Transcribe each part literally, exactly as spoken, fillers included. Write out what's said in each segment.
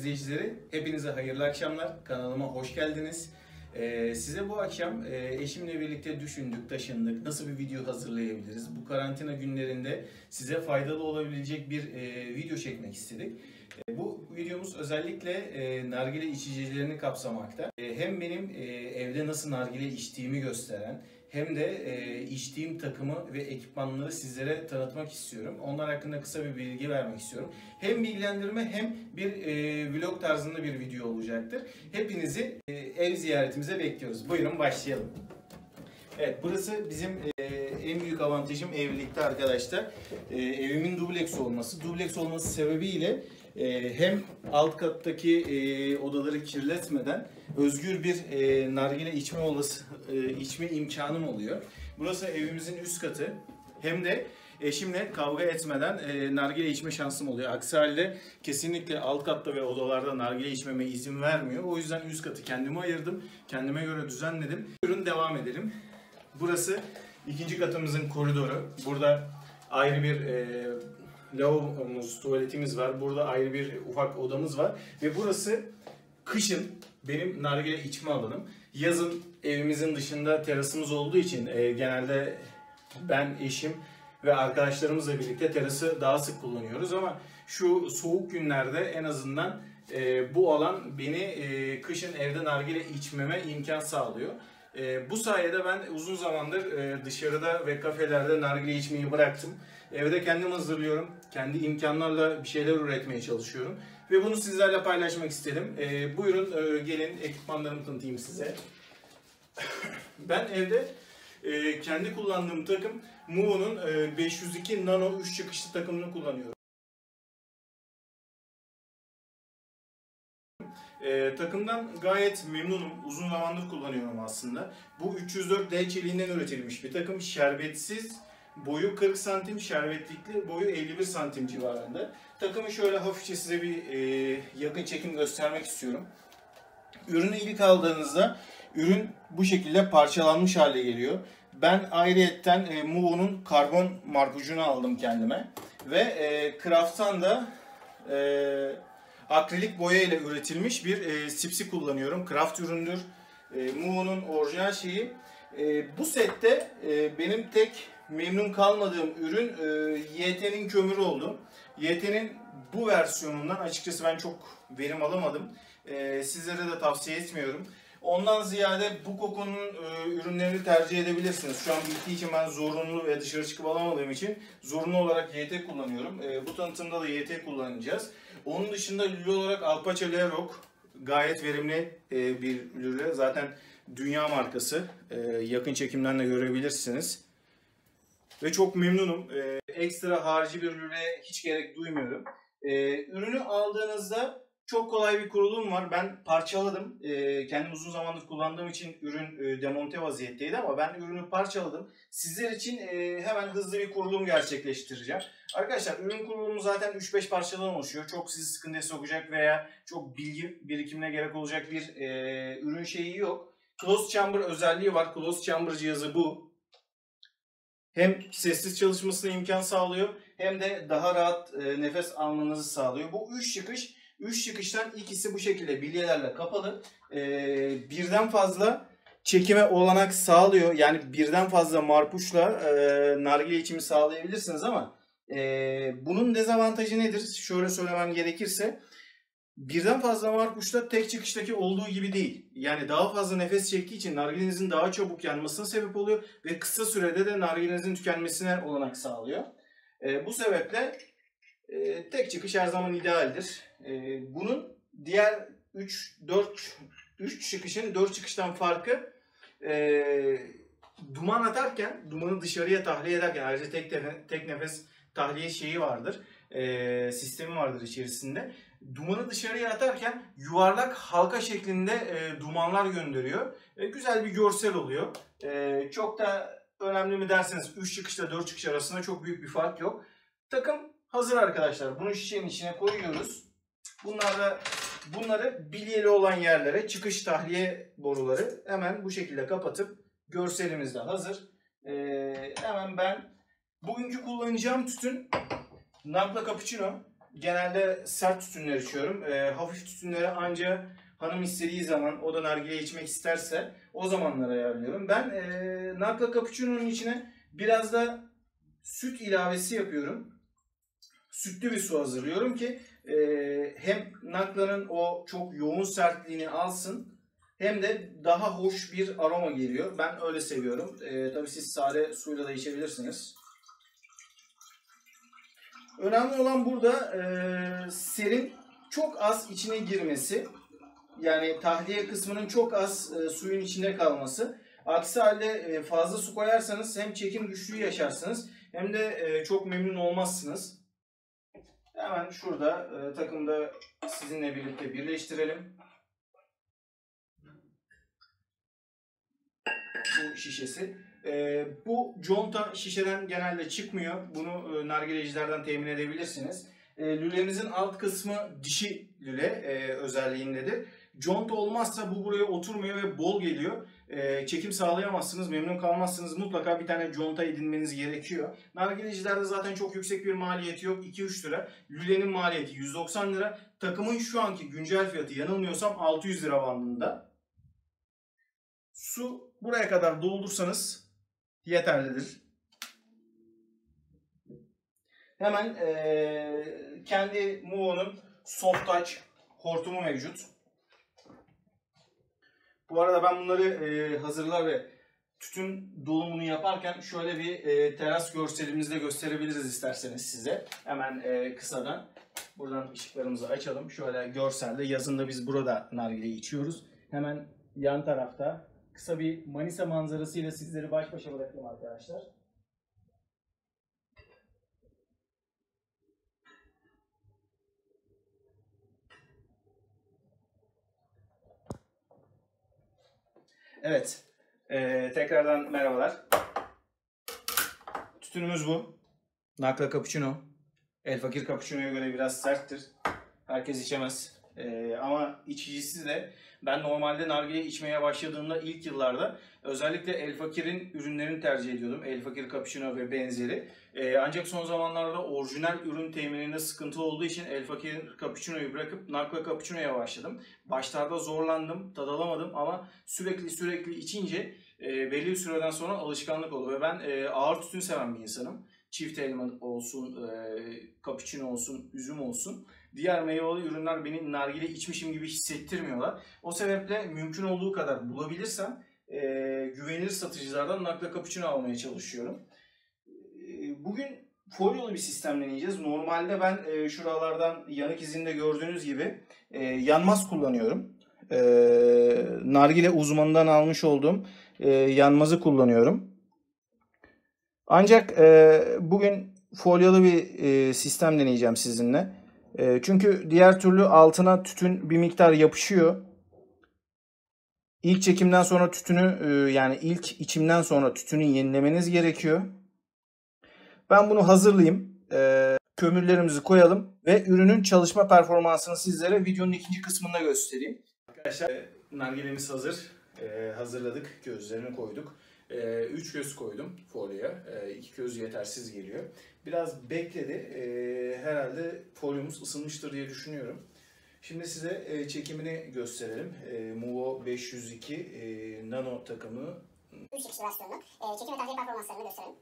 izleyicileri, hepinize hayırlı akşamlar. Kanalıma hoş geldiniz. Ee, size bu akşam e, eşimle birlikte düşündük, taşındık. Nasıl bir video hazırlayabiliriz? Bu karantina günlerinde size faydalı olabilecek bir e, video çekmek istedik. E, bu videomuz özellikle e, nargile içicilerini kapsamakta. E, hem benim e, evde nasıl nargile içtiğimi gösteren, hem de e, içtiğim takımı ve ekipmanları sizlere tanıtmak istiyorum. Onlar hakkında kısa bir bilgi vermek istiyorum. Hem bilgilendirme hem bir e, vlog tarzında bir video olacaktır. Hepinizi e, ev ziyaretimize bekliyoruz. Buyurun başlayalım. Evet, burası bizim e, en büyük avantajım evlilikte arkadaşlar. E, evimin dubleks olması. Dubleks olması sebebiyle e, hem alt kattaki e, odaları kirletmeden özgür bir e, nargile içme olası e, içme imkanım oluyor. Burası evimizin üst katı. Hem de eşimle kavga etmeden e, nargile içme şansım oluyor. Aksi halde kesinlikle alt katta ve odalarda nargile içmeme izin vermiyor. O yüzden üst katı kendime ayırdım. Kendime göre düzenledim. Buyurun devam edelim. Burası ikinci katımızın koridoru. Burada ayrı bir e, lavabomuz, tuvaletimiz var. Burada ayrı bir ufak odamız var. Ve burası kışın benim nargile içme alanım. Yazın evimizin dışında terasımız olduğu için e, genelde ben, eşim ve arkadaşlarımızla birlikte terası daha sık kullanıyoruz. Ama şu soğuk günlerde en azından e, bu alan beni e, kışın evde nargile içmeme imkan sağlıyor. E, bu sayede ben uzun zamandır e, dışarıda ve kafelerde nargile içmeyi bıraktım. Evde kendim hazırlıyorum. Kendi imkanlarla bir şeyler üretmeye çalışıyorum. Ve bunu sizlerle paylaşmak istedim. E, buyurun e, gelin ekipmanlarımı tanıtayım size. Ben evde e, kendi kullandığım takım Muo'nun e, beş yüz iki Nano üç çıkışlı takımını kullanıyorum. Ee, takımdan gayet memnunum. Uzun zamandır kullanıyorum aslında. Bu üç yüz dört D çeliğinden üretilmiş bir takım. Şerbetsiz, boyu kırk santim, şerbetlikli boyu elli bir santim civarında. Takımı şöyle hafifçe size bir e, yakın çekim göstermek istiyorum. Ürünü ilk aldığınızda ürün bu şekilde parçalanmış hale geliyor. Ben ayrıyetten e, Muo'nun karbon marpucunu aldım kendime. Ve e, Craft'tan da e, akrilik boya ile üretilmiş bir e, sipsi kullanıyorum. Craft üründür. E, Muo'nun orijinal şeyi. E, bu sette e, benim tek memnun kalmadığım ürün e, Y T'nin kömürü oldu. Y T'nin bu versiyonundan açıkçası ben çok verim alamadım. E, sizlere de tavsiye etmiyorum. Ondan ziyade bu kokunun e, ürünlerini tercih edebilirsiniz. Şu an bittiği için ben zorunlu ve dışarı çıkıp alamadığım için zorunlu olarak Y T kullanıyorum. E, bu tanıtımda da Y T kullanacağız. Onun dışında lüle olarak Alpaca Lerok gayet verimli e, bir lüle. Zaten dünya markası. E, yakın çekimden de görebilirsiniz. Ve çok memnunum. E, ekstra harici bir lüle hiç gerek duymuyorum. E, ürünü aldığınızda çok kolay bir kurulum var. Ben parçaladım. E, kendim uzun zamandır kullandığım için ürün e, demonte vaziyetteydi ama ben ürünü parçaladım. Sizler için e, hemen hızlı bir kurulum gerçekleştireceğim. Arkadaşlar ürün kurulumu zaten üç beş parçadan oluşuyor. Çok sizi sıkıntıya sokacak veya çok bilgi birikimine gerek olacak bir e, ürün şeyi yok. Closed chamber özelliği var. Closed chamber cihazı bu. Hem sessiz çalışmasına imkan sağlıyor hem de daha rahat e, nefes almanızı sağlıyor. Bu üç çıkış. üç çıkıştan ikisi bu şekilde bilyelerle kapalı. Ee, birden fazla çekime olanak sağlıyor. Yani birden fazla marpuçla e, nargile içimi sağlayabilirsiniz ama e, bunun dezavantajı nedir? Şöyle söylemem gerekirse birden fazla marpuçla tek çıkıştaki olduğu gibi değil. Yani daha fazla nefes çektiği için nargilenizin daha çabuk yanmasına sebep oluyor ve kısa sürede de nargilenizin tükenmesine olanak sağlıyor. E, bu sebeple e, tek çıkış her zaman idealdir. E, bunun diğer üç dört üç çıkışın dört çıkıştan farkı e, duman atarken, dumanı dışarıya tahliye ederken ayrıca tek, tefe, tek nefes tahliye şeyi vardır. E, sistemi vardır içerisinde. Dumanı dışarıya atarken yuvarlak halka şeklinde e, dumanlar gönderiyor. E, güzel bir görsel oluyor. E, çok da önemli mi derseniz üç çıkışla dört çıkış arasında çok büyük bir fark yok. Takım hazır arkadaşlar. Bunu şişenin içine koyuyoruz. Bunlar da bunları bilyeli olan yerlere çıkış tahliye boruları hemen bu şekilde kapatıp görselimiz de hazır. Ee, hemen ben bugünkü kullanacağım tütün Nagla Cappuccino. genelde sert tütünler içiyorum. E, hafif tütünleri ancak hanım istediği zaman, o da nargile içmek isterse o zamanlar ayarlıyorum. Ben e, Nakla Cappuccino'nun içine biraz da süt ilavesi yapıyorum. Sütlü bir su hazırlıyorum ki e, hem Nakla'nın o çok yoğun sertliğini alsın, hem de daha hoş bir aroma geliyor. Ben öyle seviyorum. E, tabii siz sade suyla da içebilirsiniz. Önemli olan burada e, serin çok az içine girmesi. Yani tahliye kısmının çok az e, suyun içinde kalması. Aksi halde e, fazla su koyarsanız hem çekim güçlüğü yaşarsınız hem de e, çok memnun olmazsınız. Hemen şurada e, takımda sizinle birlikte birleştirelim. Bu şişesi. E, bu conta şişeden genelde çıkmıyor. Bunu e, nargilecilerden temin edebilirsiniz. E, lülemizin alt kısmı dişi lüle e, özelliğindedir. Conta olmazsa bu buraya oturmuyor ve bol geliyor. E, çekim sağlayamazsınız, memnun kalmazsınız. Mutlaka bir tane conta edinmeniz gerekiyor. Nargilecilerde zaten çok yüksek bir maliyeti yok. iki üç lira. Lülenin maliyeti yüz doksan lira. Takımın şu anki güncel fiyatı yanılmıyorsam altı yüz lira bandında. Su buraya kadar doldursanız yeterlidir. Hemen ee, kendi Muo'nun Soft Touch hortumu mevcut. Bu arada ben bunları e, hazırlar ve tütün dolumunu yaparken şöyle bir e, teras görselimizde gösterebiliriz isterseniz size. Hemen e, kısadan buradan ışıklarımızı açalım. Şöyle görselde, yazında biz burada nargileyi içiyoruz. Hemen yan tarafta kısa bir Manisa manzarasıyla sizleri baş başa bırakayım arkadaşlar. Evet, ee, tekrardan merhabalar. Tütünümüz bu. Nakla Cappuccino. El Fakir Cappuccino'ya göre biraz serttir. Herkes içemez. Ee, ama içicisi de, ben normalde nargile içmeye başladığımda ilk yıllarda özellikle El Fakir'in ürünlerini tercih ediyordum. El Fakir Cappuccino ve benzeri. Ee, ancak son zamanlarda orijinal ürün temininde sıkıntı olduğu için El Fakir Cappuccino'yu bırakıp Nakla Cappuccino'ya başladım. Başlarda zorlandım, tad alamadım ama sürekli sürekli içince e, belli bir süreden sonra alışkanlık oldu. Ve ben e, ağır tütün seven bir insanım. Çift elma olsun, e, cappuccino olsun, üzüm olsun. Diğer meyveli ürünler beni nargile içmişim gibi hissettirmiyorlar. O sebeple mümkün olduğu kadar bulabilirsem e, güvenilir satıcılardan Nakla Cappuccino almaya çalışıyorum. E, bugün folyolu bir sistem deneyeceğiz. Normalde ben e, şuralardan yanık izinde gördüğünüz gibi e, yanmaz kullanıyorum. E, nargile uzmanından almış olduğum e, yanmazı kullanıyorum. Ancak e, bugün folyolu bir e, sistem deneyeceğim sizinle. E, çünkü diğer türlü altına tütün bir miktar yapışıyor. İlk çekimden sonra tütünü e, yani ilk içimden sonra tütünü yenilemeniz gerekiyor. Ben bunu hazırlayayım. E, kömürlerimizi koyalım ve ürünün çalışma performansını sizlere videonun ikinci kısmında göstereyim. Arkadaşlar e, nargilemiz hazır. E, hazırladık. Gözlerini koyduk. üç göz koydum folyoya. iki göz yetersiz geliyor. Biraz bekledi. Herhalde folyomuz ısınmıştır diye düşünüyorum. Şimdi size çekimini gösterelim. Muo beş yüz iki Nano takımı. üç çıkışlı versiyonu. Çekim ve tahliye performanslarını gösterelim.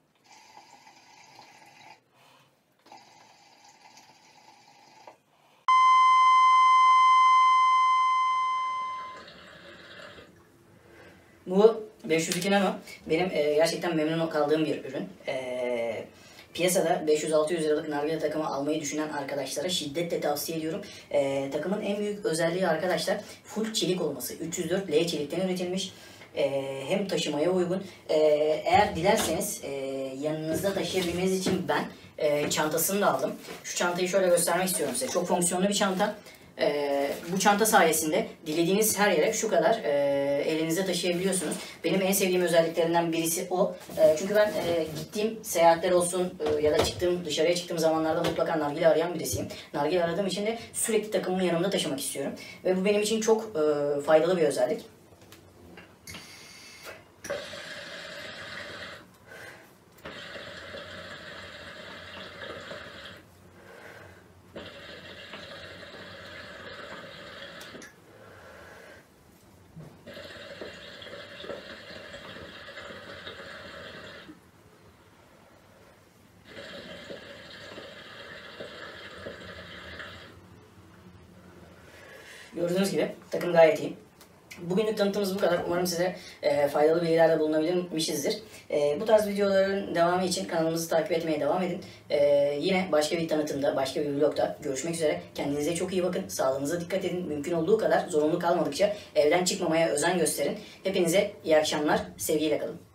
Bu beş yüz iki Nano benim e, gerçekten memnun kaldığım bir ürün. E, piyasada beş yüz altı yüz liralık nargile takımı almayı düşünen arkadaşlara şiddetle tavsiye ediyorum. E, takımın en büyük özelliği arkadaşlar full çelik olması. üç yüz dört L çelikten üretilmiş. E, hem taşımaya uygun. E, eğer dilerseniz e, yanınızda taşıyabilmeniz için ben e, çantasını da aldım. Şu çantayı şöyle göstermek istiyorum size. Çok fonksiyonlu bir çanta. Ee, bu çanta sayesinde dilediğiniz her yere şu kadar e, elinizde taşıyabiliyorsunuz. Benim en sevdiğim özelliklerinden birisi o. E, çünkü ben e, gittiğim seyahatler olsun e, ya da çıktığım dışarıya çıktığım zamanlarda mutlaka nargile arayan birisiyim. Nargile aradığım için de sürekli takımımı yanımda taşımak istiyorum. Ve bu benim için çok e, faydalı bir özellik. Gördüğünüz gibi takım gayet iyi. Bugünlük tanıtımımız bu kadar. Umarım size e, faydalı bilgilerde bulunabilmişizdir. E, bu tarz videoların devamı için kanalımızı takip etmeye devam edin. E, yine başka bir tanıtımda, başka bir vlogda görüşmek üzere. Kendinize çok iyi bakın. Sağlığınıza dikkat edin. Mümkün olduğu kadar zorunlu kalmadıkça evden çıkmamaya özen gösterin. Hepinize iyi akşamlar. Sevgiyle kalın.